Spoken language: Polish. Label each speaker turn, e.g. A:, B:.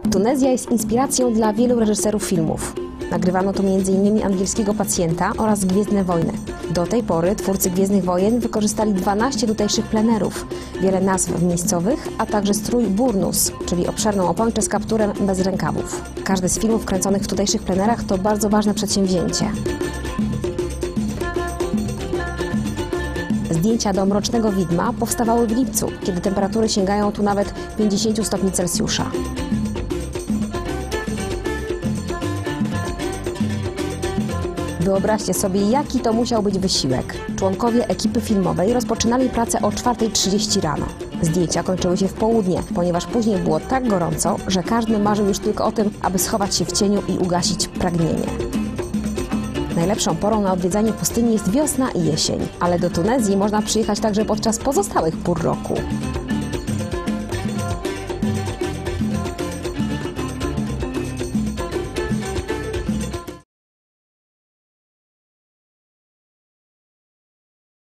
A: Tunezja jest inspiracją dla wielu reżyserów filmów. Nagrywano tu m.in. Angielskiego Pacjenta oraz Gwiezdne Wojny. Do tej pory twórcy Gwiezdnych Wojen wykorzystali 12 tutejszych plenerów, wiele nazw miejscowych, a także strój burnus, czyli obszerną opończę z kapturem bez rękawów. Każdy z filmów kręconych w tutejszych plenerach to bardzo ważne przedsięwzięcie. Zdjęcia do Mrocznego Widma powstawały w lipcu, kiedy temperatury sięgają tu nawet 50 stopni Celsjusza. Wyobraźcie sobie, jaki to musiał być wysiłek. Członkowie ekipy filmowej rozpoczynali pracę o 4:30 rano. Zdjęcia kończyły się w południe, ponieważ później było tak gorąco, że każdy marzył już tylko o tym, aby schować się w cieniu i ugasić pragnienie. Najlepszą porą na odwiedzanie pustyni jest wiosna i jesień, ale do Tunezji można przyjechać także podczas pozostałych pór roku.